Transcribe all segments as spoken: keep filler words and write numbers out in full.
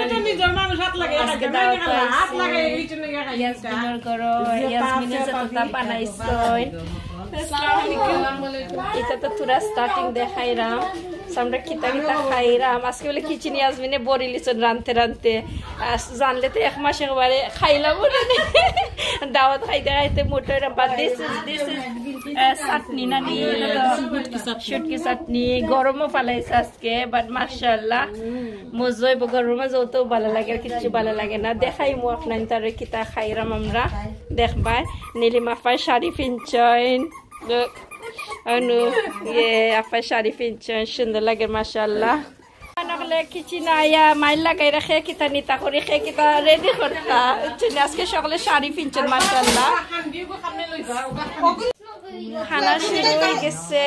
আজকে দাওয়াত পাইছি ইয়াসমিনের ঘরে ইয়াসমিনের যতটা বানাইছই এটা তো তুরা স্টার্টিং দেখাইরাম আমরা কিতা কিতা খাইরাম আজকে বলে কিচেন ইয়াসমিনে বড়ি লিছন রানতে রানতে জানলে তো এক মাস একবারে খাইলাম দাওয়াত খাইতে খাইতে মোটর বাদ দিস দিস চাটনি না নিয়ে শুটকি চাটনি গরমও পালাইছে আজকে বাট মাশাআল্লাহ মজই গরমে যত ভালো লাগে আর কিছু ভালো লাগে না দেখাই মু আপনার তার কিতা খাইরাম আমরা দেখবাই নীলিমা ফাই শাড়ি পিনচইন look অনু ইয়ে আপা শাড়ি পিনচইন সুন্দর লাগে মাশাআল্লাহ নাহলে কিছু না আয়া মাইল লাগাই রাখে কিতা নিতা করে খে কিতা রেডি করতা আজকে সকালে শাড়ি পিনচইন মাশাআল্লাহ খানা শুরু হয়ে গেছে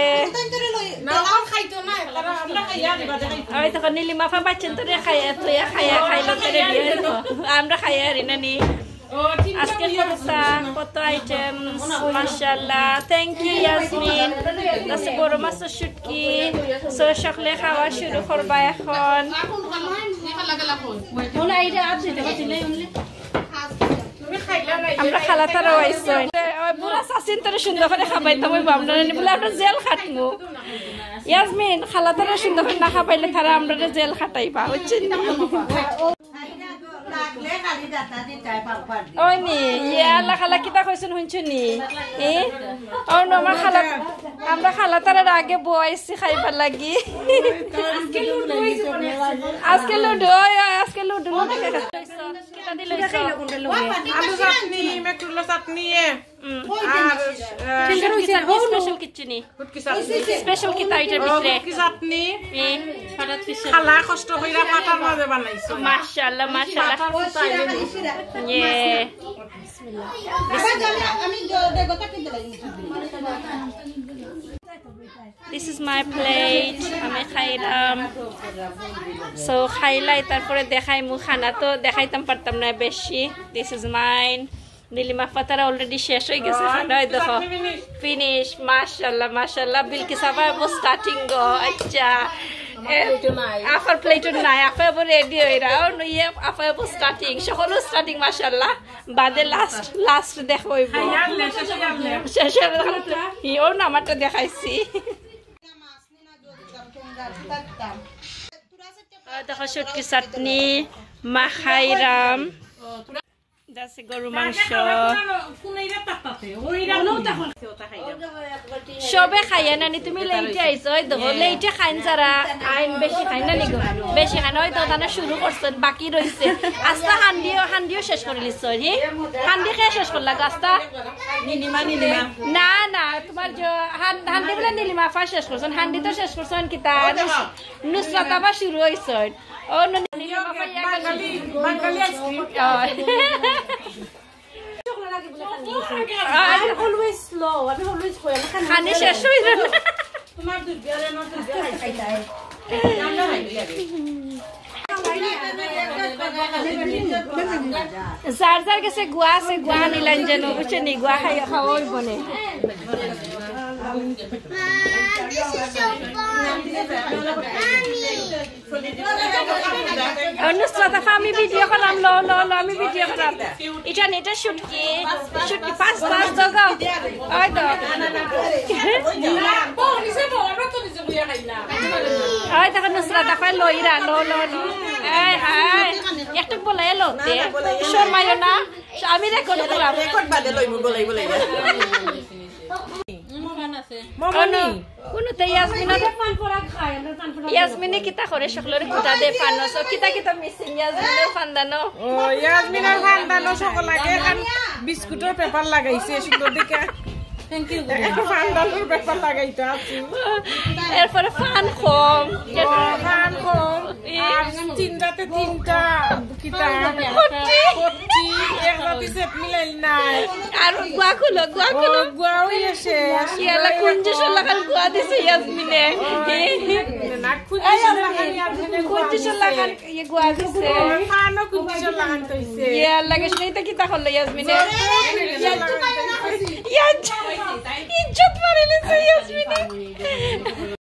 ওই তখন নীলিমা ফা বাচ্চা তো খাইয়া তুই খাইয়া খাইলো তো রেডি হইতো আমরা খাইয়া হারি না নি আজকে করতা কত আইটেম মাশাআল্লাহ থ্যাংক ইউ ইয়াসমিন আজকে বড় মাছ শুটকি সো সকালে খাওয়া শুরু করবা এখন আমরা খালা তারা আইছো বুড়া চাচিন তোর সুন্দর করে খাবাইতাম ওই বামনা বলে আমরা জেল খাটমু ইয়াসমিন খালা তারা সুন্দর করে না খাবাইলে তারা আমরা জেল খাটাইবা বুঝছেন ওই নি ইয়া আল্লাহ খালা কিতা কইছেন শুনছুনি এ ও নমা খালা আমরা খালা তারার আগে বইছি খাইবার লাগি আজকে লুডো হইছে আজকে লুডো আজকে লুডো না কিতা দিল আলু চাটনি মেট্রোলো চাটনি আর স্পেশাল কিচনি স্পেশাল কিতা আইটেম ভিতরে চাটনি খালা কষ্ট কইরা পাতার মাঝে বানাইছো মাশাআল্লাহ মাশাআল্লাহ ইয়ে বিসমিল্লাহ আমি দেগতা কিনতে লাগি This is my plate. আমি খাইলাম সো খাইলাই তারপরে দেখাই মু খানা তো দেখাইতাম পারতাম না বেশি This is mine. নীলিমা ফাতারা অলরেডি শেষ হয়ে গেছে খানা দেখো ফিনিশ মাশাআল্লাহ মাশাআল্লাহ বিলকিস আপা স্টার্টিং গো আচ্ছা আফার প্লেটও নাই আপা রেডি হয়ে রাও ইয়ে আপা স্টার্টিং সকল স্টার্টিং মাশাআল্লাহ বাদে লাস্ট লাস্ট দেখো শেষ ইও না আমারটা দেখাইছি দেখো শুটকি চাটনি মাখাইরাম দাসে গরু মাংস সবে খাইয়া নানি তুমি লেটে আইছো ওই দেখো লেটে খাইন যারা আইন বেশি খাই না নিগো বেশি খাই না ওই তো তারা শুরু করছেন বাকি রইছে আস্তা হান্ডিও হান্ডিও শেষ করে লিছ হি হান্ডি খেয়ে শেষ করলা গাস্তা নীলিমা নীলিমা না না তোমার যে হান্ডি বলে নীলিমা ফা শেষ করছেন হান্ডি তো শেষ করছেন কি তা নুসরাত আবার শুরু হইছে ও Nilima Bangali Bangali ice cream I'm always slow. I'm always quiet. খানে শেষ হই না তোমার দুধ গেলে না দুধ খাইতাই আমরা খাইলে যার যার কাছে গুয়া আছে গুয়া নিলান যেন বুঝছে নি গুয়া খাই খাওয়াই বনে অনুষ্ঠিত আমি ভিডিও করলাম লো লো লো আমি ভিডিও করলাম এটা নেটা শুটকি শুটকি পাঁচ পাঁচ দগাও ওই তো ওই তখন নুসরাত আপা লইরা লো লো লো এই হাই একটু বলাই লোতে শর্মায়ো না আমি রেকর্ড করলাম রেকর্ড বাদে লইব বলাই বলাই মমনি কোন তে ইয়াসমিনা পান পড়া খায় আমরা পান পড়া ইয়াসমিনে কিতা করে সকলের কুটা দে পানস কিতা কিতা মিসিং ইয়াসমিনের ফান্দানো ও ইয়াসমিনের ফান্দানো সকলকে খান বিস্কুটের পেপার লাগাইছে সুন্দর দেখে থ্যাংক ইউ ফান্দানোর পেপার লাগাইতো আছে এরপরে ফান কম ফান কম আর তিনটাতে তিনটা কিতা কচ্চি কচ্চি একসাথে সেট মিলাইল নাই আর গুয়া খুলো গুয়া খুলো গুয়া হইছে ইয়ালা কুঞ্জস লাগাল গুয়া দিছে ইয়াসমিনে না কুঞ্জস লাগাল ইয়াসমিনে কুঞ্জস লাগাল ইয়ে গুয়া দিছে ফানো কুঞ্জস লাগাল তইছে ইয়া লাগে শুনাইতা কিতা করলো ইয়াসমিনে ইজ্জত মারিলে ইয়াসমিনে